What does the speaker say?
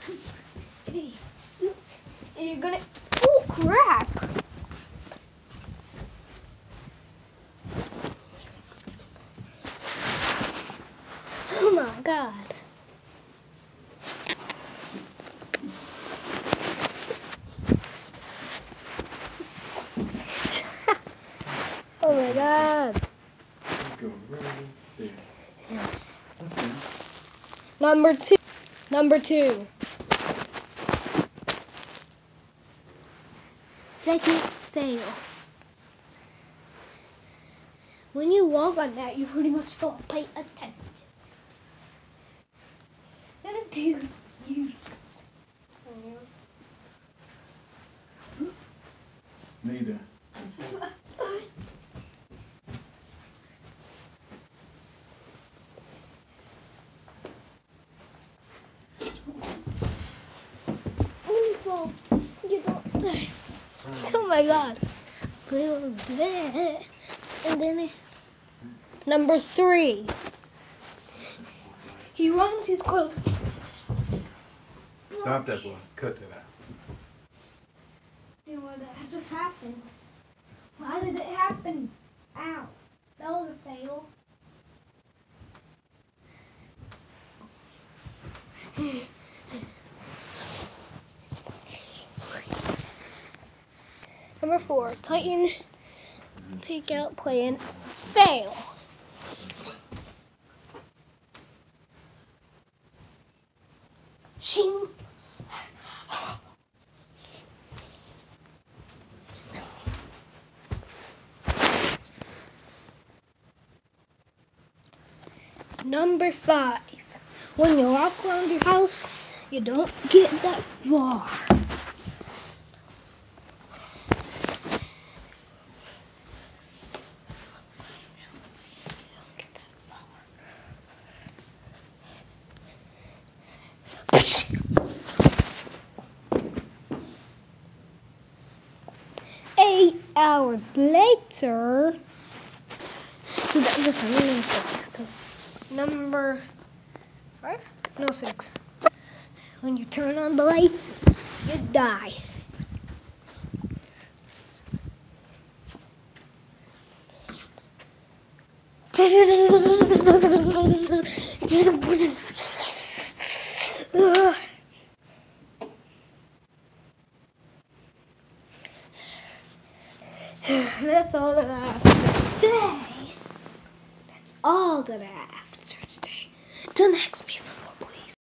You're gonna. Oh crap! Oh my god! Oh my god! Go right there. Okay. Number two. Second fail. When you walk on that, you pretty much don't pay attention. That dude, huge. Neither. You don't. Oh my god. And then number three. He runs his clothes. Stop that boy. Cut that out. What just happened? Why did it happen? Ow. That was a fail. Number four, Titan takeout plan fail. Shing. Number five, when you walk around your house, you don't get that far. Hours later, so that was amazing. So number five? No, six. When you turn on the lights, you die. That's all that I have for today. That's all that I have for today. Till next week.